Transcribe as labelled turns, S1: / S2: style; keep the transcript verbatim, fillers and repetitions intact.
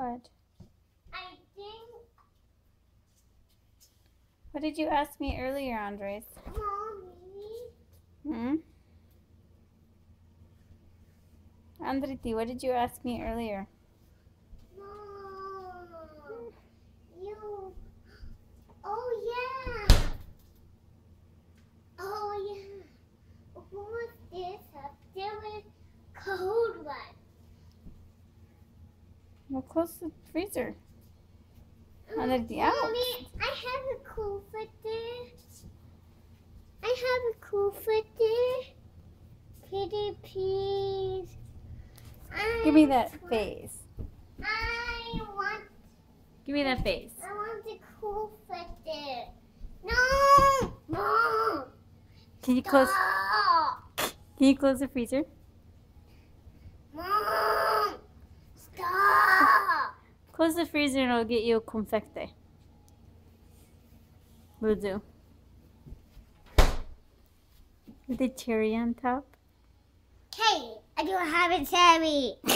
S1: What?
S2: I think...
S1: What did you ask me earlier, Andrejs?
S2: Mommy?
S1: Hmm? Andrejs, what did you ask me earlier?
S2: Mom, you... Oh, yeah. Oh, yeah. What was this up there with cold one?
S1: Well, close the freezer. Under the out.
S2: Mommy, I have a cool foot there. I have a cool foot there. Pretty please. I
S1: Give me that
S2: want,
S1: face.
S2: I want...
S1: Give me that face.
S2: I want the cool foot there. No! Mom!
S1: Can you close?
S2: Stop!
S1: Can you close the freezer?
S2: Mom! Stop!
S1: Close the freezer and I'll get you a konfekti. Will do. With the cherry on top.
S2: Hey, I don't have a cherry.